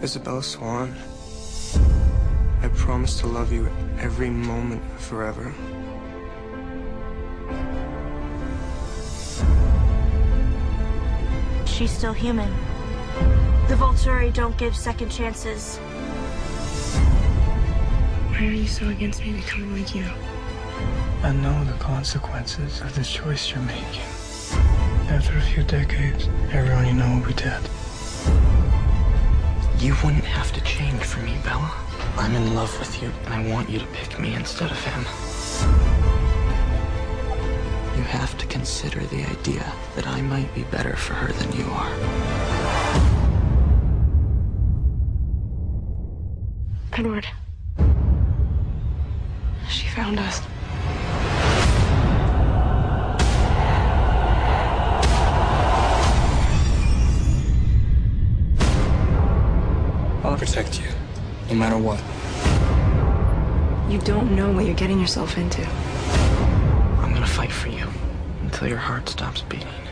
Isabella Swan, I promise to love you every moment forever. She's still human. The Volturi don't give second chances. Why are you so against me becoming like you? I know the consequences of the choice you're making. After a few decades, everyone you know will be dead. You wouldn't have to change for me, Bella. I'm in love with you, and I want you to pick me instead of him. You have to consider the idea that I might be better for her than you are. Edward. She found us. I'll protect you, no matter what. You don't know what you're getting yourself into. I'm gonna fight for you until your heart stops beating.